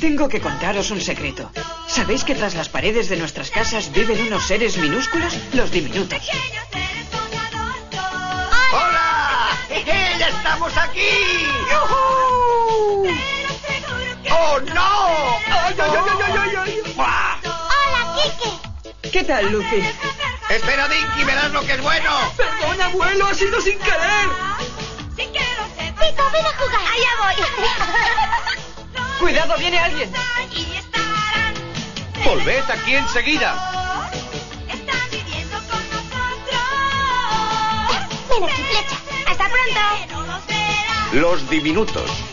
Tengo que contaros un secreto. ¿Sabéis que tras las paredes de nuestras casas viven unos seres minúsculos? Los diminutos. ¡Hola! ¡Ya estamos aquí! ¡Yujú! ¡Oh, no! ¡Ay, ay, ay, ay, ay! ¡Buah! ¡Hola, Kike! ¿Qué tal, Luffy? Espera, Dinky, verás lo que es bueno. Perdón, abuelo, ha sido sin querer. Pico, ven a jugar. Allá voy. Cuidado, viene alguien. Volved aquí enseguida. Ven aquí, Flecha. Hasta pronto. Los diminutos.